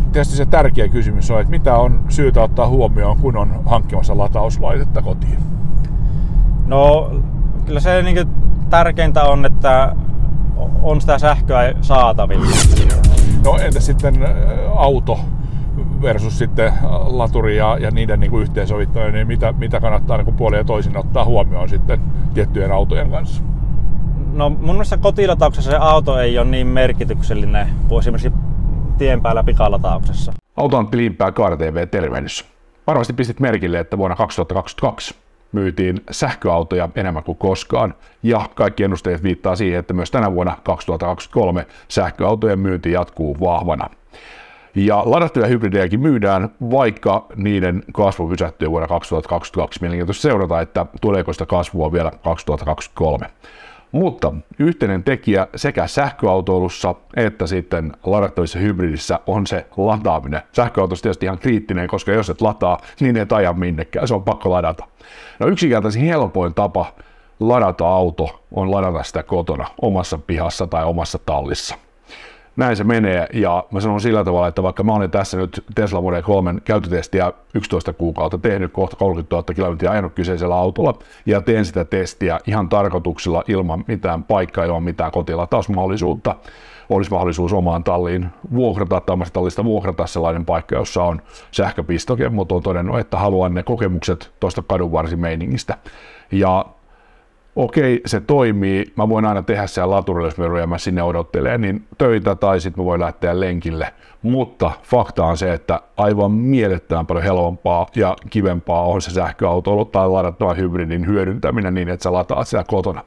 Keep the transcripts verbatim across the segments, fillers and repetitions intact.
tietysti se tärkeä kysymys on, että mitä on syytä ottaa huomioon, kun on hankkimassa latauslaitetta kotiin? No kyllä se niin tärkeintä on, että on sitä sähköä saatavilla. No entä sitten auto versus sitten laturi ja, ja niiden niin kuin yhteensovittaminen, niin mitä, mitä kannattaa niin kuin puolin ja toisin ottaa huomioon sitten tiettyjen autojen kanssa? No mun mielestä kotilatauksessa se auto ei ole niin merkityksellinen kuin esimerkiksi tien päällä pikalatauksessa. Autoantti Limpää Kaara T V tervehdys. Varmasti pistit merkille, että vuonna kaksituhattakaksikymmentäkaksi myytiin sähköautoja enemmän kuin koskaan, ja kaikki ennusteet viittaa siihen, että myös tänä vuonna kaksituhattakaksikymmentäkolme sähköautojen myynti jatkuu vahvana. Ja ladattuja hybridejäkin myydään, vaikka niiden kasvu pysähtyy vuonna kaksituhattakaksikymmentäkaksi. Mielenkiintoista seurata, että tuleeko sitä kasvua vielä kaksituhattakaksikymmentäkolme. Mutta yhteinen tekijä sekä sähköautoilussa että sitten ladattavissa hybridissä on se lataaminen. Sähköautossa tietysti ihan kriittinen, koska jos et lataa, niin et aja minnekään, se on pakko ladata. No yksinkertaisin helpoin tapa ladata auto on ladata sitä kotona, omassa pihassa tai omassa tallissa. Näin se menee, ja mä sanon sillä tavalla, että vaikka mä olen tässä nyt Tesla Model kolme käyttötestiä yksitoista kuukautta tehnyt, kohta kolmekymmentätuhatta kilometriä ajanut kyseisellä autolla, ja teen sitä testiä ihan tarkoituksella ilman mitään paikkaa, ilman mitään kotilatausmahdollisuutta. Olisi mahdollisuus omaan talliin vuokrata tai omasta tallista vuokrata sellainen paikka, jossa on sähköpistoke, mutta on todennut, että haluan ne kokemukset tuosta kadunvarsimeiningistä. Ja okei, se toimii. Mä voin aina tehdä siellä laturille, jos mä ruvean sinne odottelee, niin töitä tai sitten mä voin lähteä lenkille. Mutta fakta on se, että aivan mielettömän paljon helpompaa ja kivempaa on se sähköautoilu tai ladattavan hybridin hyödyntäminen niin, että sä lataat siellä kotona.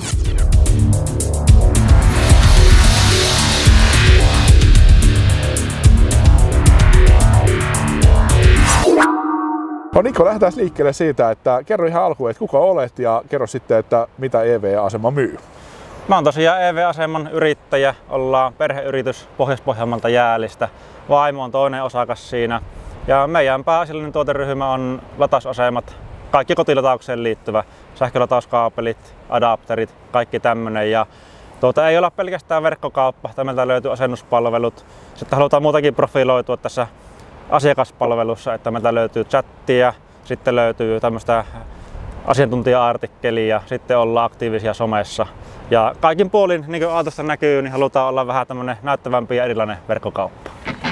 No Niko, lähdetään liikkeelle siitä, että kerro ihan alkuun, että kuka olet ja kerro sitten, että mitä E V-asema myy. Mä oon tosiaan E V-aseman yrittäjä, ollaan perheyritys Pohjois-Pohjanmaalta Jäälistä. Vaimo on toinen osakas siinä. Ja meidän pääasiallinen tuoteryhmä on latausasemat, kaikki kotilataukseen liittyvä, sähkölatauskaapelit, adapterit, kaikki tämmönen. Ja tuota ei olla pelkästään verkkokauppa, meiltä löytyy asennuspalvelut. Sitten halutaan muutakin profiloitua tässä asiakaspalvelussa, että meiltä löytyy chattia, sitten löytyy tämmöistä asiantuntija-artikkelia, sitten ollaan aktiivisia somessa. Ja kaikin puolin, niin kuin autosta näkyy, niin halutaan olla vähän tämmöinen näyttävämpi ja erilainen verkkokauppa.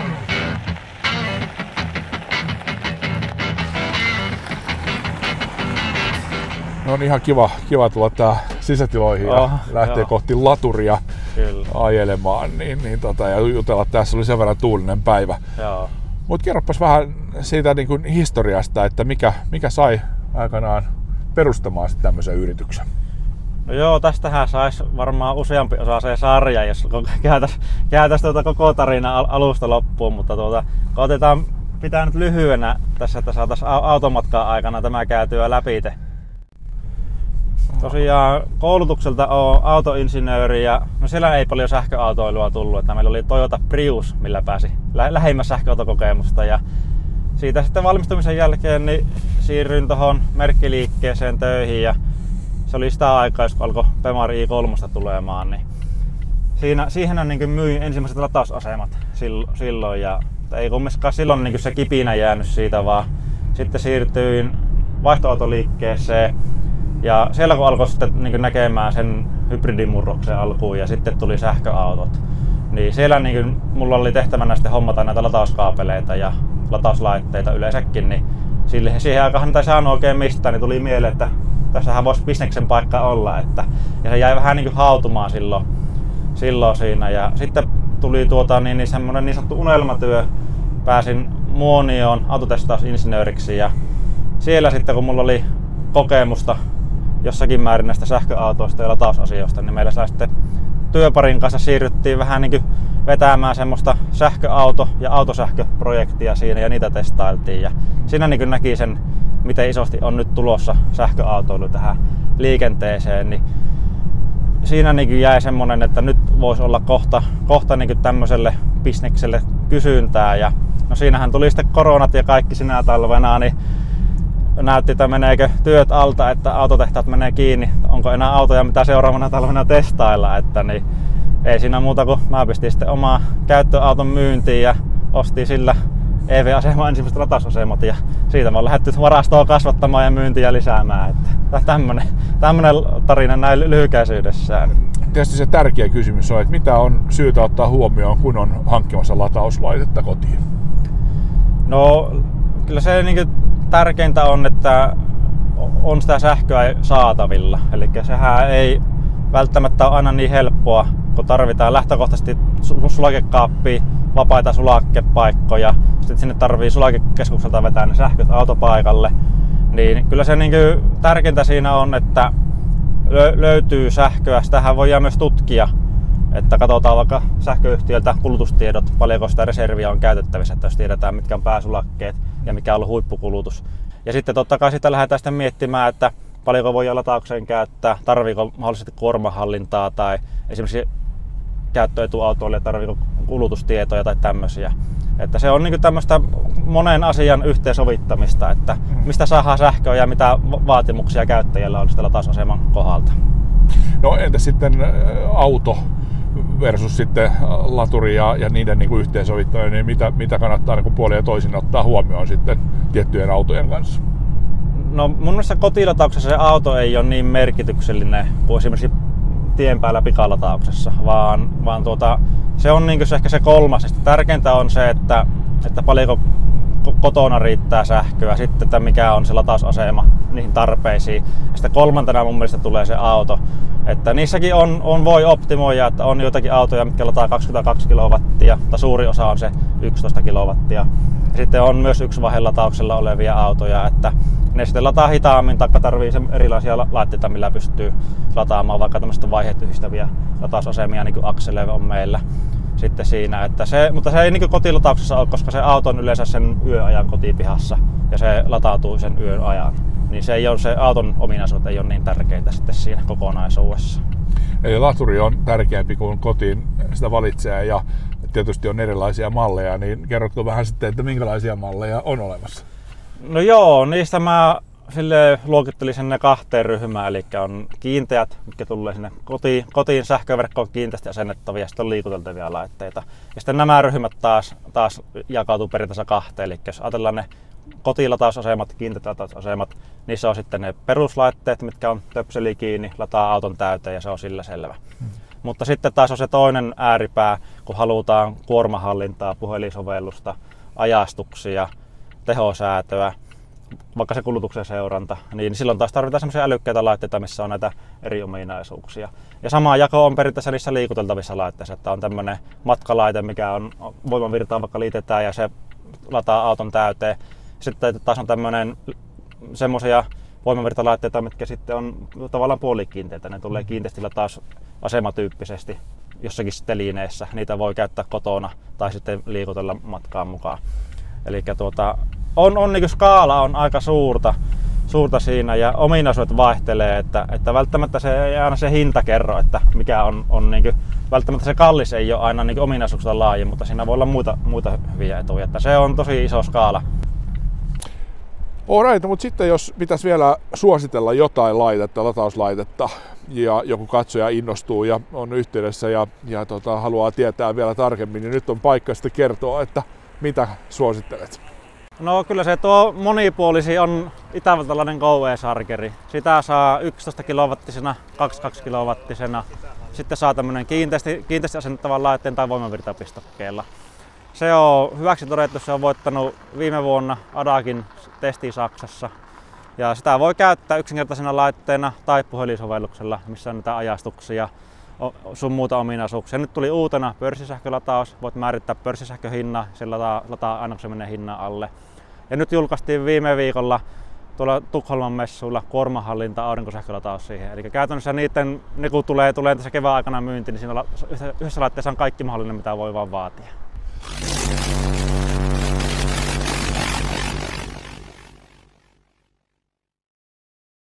No on ihan kiva, kiva tulla tää sisätiloihin ja oh, lähteä joo. kohti laturia Kyllä. ajelemaan niin, niin tota, ja jutella. Tässä oli sen verran tuulinen päivä. Joo. Mutta kerropas vähän siitä niin kuin historiasta, että mikä, mikä sai aikanaan perustamaan tämmöisen yrityksen? No joo, tästähän saisi varmaan useampi osa se sarja, jos käytäisiin käytäis tuota koko tarina alusta loppuun, mutta tuota, otetaan, pitää nyt lyhyenä tässä, että saataisiin automatkan aikana tämä käytyä läpi. Tosiaan koulutukselta on autoinsinööri ja no siellä ei paljon sähköautoilua tullut, että meillä oli Toyota Prius, millä pääsi lä- lähimmä sähköautokokemusta ja siitä sitten valmistumisen jälkeen niin siirryin tuohon merkkiliikkeeseen töihin ja se oli sitä aikaa, kun alkoi Bemar i kolme tulemaan, niin siinä, siihen niin myin ensimmäiset latausasemat silloin ja ei kumminkaan silloin niin se kipinä jäänyt siitä, vaan sitten siirtyin vaihtoautoliikkeeseen. Ja siellä kun alkoi sitten niin näkemään sen hybridimurroksen alkuun ja sitten tuli sähköautot, niin siellä niin mulla oli tehtävänä sitten hommata näitä latauskaapeleita ja latauslaitteita yleensäkin, niin siihen aikaan niitä ei saanut oikein mistään, niin tuli mieleen, että tässähän voisi bisneksen paikka olla, että, ja se jäi vähän niin hautumaan silloin, silloin siinä. Ja sitten tuli tuota, niin, niin semmoinen niin sanottu unelmatyö, pääsin Muonioon autotestausinsinööriksi ja siellä sitten kun mulla oli kokemusta jossakin määrin näistä sähköautoista ja latausasioista, niin meillä sai sitten työparin kanssa siirryttiin vähän niin kuin vetämään semmoista sähköauto- ja autosähköprojektia siinä ja niitä testailtiin. Ja siinä niin kuin näki sen, miten isosti on nyt tulossa sähköautoilu tähän liikenteeseen. Niin siinä niin kuin jäi semmoinen, että nyt voisi olla kohta, kohta niin kuin tämmöiselle bisnekselle kysyntää. Ja no siinähän tuli sitten koronat ja kaikki sinä talvena, niin näytti, että meneekö työt alta, että autotehtaat menee kiinni, onko enää autoja mitä seuraavana talvena testailla, että niin ei siinä muuta kuin mä pistin sitten omaa käyttöauton myyntiin ja ostin sillä E V-aseman ensimmäiset latausasemat ja siitä mä oon lähdetty varastoa kasvattamaan ja myyntiä lisäämään. Että tämmönen, tämmönen tarina näin lyhykäisyydessään. Tietysti se tärkeä kysymys on, että mitä on syytä ottaa huomioon, kun on hankkimassa latauslaitetta kotiin? No kyllä se niin tärkeintä on, että on sitä sähköä saatavilla. Eli sehän ei välttämättä ole aina niin helppoa, kun tarvitaan lähtökohtaisesti sulakekaappia, vapaita sulakepaikkoja, sitten sinne tarvii sulakekeskukselta vetää ne sähköt autopaikalle. Niin kyllä se niin tärkeintä siinä on, että löytyy sähköä. Sitähän voidaan myös tutkia, että katsotaan vaikka sähköyhtiöltä kulutustiedot, paljonko sitä reserviä on käytettävissä, että jos tiedetään mitkä on pääsulakkeet ja mikä on ollut huippukulutus. Ja sitten totta kai sitä lähdetään sitten miettimään, että paljonko voi lataukseen käyttää, tarviiko mahdollisesti kuormahallintaa tai esimerkiksi käyttöetuautoille tarviiko kulutustietoja tai tämmöisiä. Että se on niin tämmöistä monen asian yhteensovittamista, että mistä saadaan sähköä ja mitä vaatimuksia käyttäjällä on sitä latausaseman kohdalta. No entäs sitten auto versus sitten laturi ja, ja niiden niin kuin yhteensovittaminen, niin mitä, mitä kannattaa niin kuin puolin ja toisin ottaa huomioon sitten tiettyjen autojen kanssa? No mun mielestä kotilatauksessa se auto ei ole niin merkityksellinen kuin esimerkiksi tien päällä pikalatauksessa, vaan, vaan tuota, se on niin se ehkä se kolmas. Tärkeintä on se, että, että paljonko kotona riittää sähköä, sitten että mikä on se latausasema niihin tarpeisiin. Ja sitten kolmantena mun mielestä tulee se auto. Että niissäkin on, on voi optimoida, että on joitakin autoja, mitkä lataa kaksikymmentäkaksi kilowattia, tai suuri osa on se yksitoista kilowattia. Ja sitten on myös yksi vaihelatauksella olevia autoja, että ne sitten lataa hitaammin, taikka tarvii erilaisia laitteita, millä pystyy lataamaan vaikka tämmöistä vaiheet yhdistäviä latausasemia, niin kuin Axeleve on meillä sitten siinä. Että se, mutta se ei niin kuin kotilatauksessa ole, koska se auto on yleensä sen yöajan kotipihassa ja se latautuu sen yön ajan. Niin se, ei ole, se auton ominaisuudet ei ole niin tärkeitä sitten siinä kokonaisuudessa. Eli laturi on tärkeämpi kuin kotiin sitä valitsee ja tietysti on erilaisia malleja, niin kerrotko vähän sitten, että minkälaisia malleja on olemassa? No joo, niistä mä sille luokittelisin ne kahteen ryhmään, eli on kiinteät, mitkä tulee sinne kotiin, kotiin sähköverkkoon kiinteästi asennettavia, ja sitten on liikuteltavia laitteita. Ja sitten nämä ryhmät taas, taas jakautuu periaatteessa kahteen, eli jos ajatellaan ne kotilatausasemat, kiinteät latausasemat, niissä on sitten ne peruslaitteet, mitkä on töpseli kiinni, lataa auton täyteen ja se on sillä selvä. Hmm. Mutta sitten taas on se toinen ääripää, kun halutaan kuormahallintaa, puhelinsovellusta, ajastuksia, tehosäätöä, vaikka se kulutuksen seuranta, niin silloin taas tarvitaan semmoisia älykkäitä laitteita, missä on näitä eri ominaisuuksia. Ja sama jako on periaatteessa niissä liikuteltavissa laitteissa, että on tämmöinen matkalaite, mikä on voimavirtaan vaikka liitetään ja se lataa auton täyteen. Sitten taas on tämmöinen semmoisia voimavirtalaitteita, mitkä sitten on tavallaan puolikiinteitä. Ne tulee kiinteästi latausasematyyppisesti jossakin telineessä. Niitä voi käyttää kotona tai sitten liikutella matkaan mukaan. Eli tuota, on, on niin skaala on aika suurta, suurta siinä ja ominaisuudet vaihtelee, että, että välttämättä se ei aina se hinta kerro, että mikä on, on niin kuin, välttämättä se kallis ei ole aina niin ominaisuuksilta laaja, mutta siinä voi olla muita, muita hyviä etuja, että se on tosi iso skaala. Alright, mutta sitten jos pitäisi vielä suositella jotain laitetta, latauslaitetta ja joku katsoja innostuu ja on yhteydessä ja, ja tota, haluaa tietää vielä tarkemmin, niin nyt on paikka sitten kertoa, että mitä suosittelet? No kyllä se tuo monipuolisi on itävaltalainen Go E-Chargeri. Sitä saa yksitoista kilowattisena, kaksikymmentäkaksi kilowattisena. Sitten saa tämmönen kiinteästi, kiinteästi asennettavan laitteen tai voimavirtapistokkeella. Se on hyväksi todettu, se on voittanut viime vuonna Adakin testi Saksassa. Ja sitä voi käyttää yksinkertaisena laitteena tai puhelinsovelluksella, missä on näitä ajastuksia, sun muuta ominaisuuksia. Nyt tuli uutena pörssisähkölataus, voit määrittää pörssisähköhinnan, se lataa, lataa aina kun se menee hinnan alle. Ja nyt julkaistiin viime viikolla tuolla Tukholman messuilla kuormahallinta aurinkosähkölataus siihen. Eli käytännössä niiden, ne kun tulee, tulee tässä kevään aikana myynti, niin siinä yhdessä laitteessa on kaikki mahdollinen, mitä voi vaan vaatia.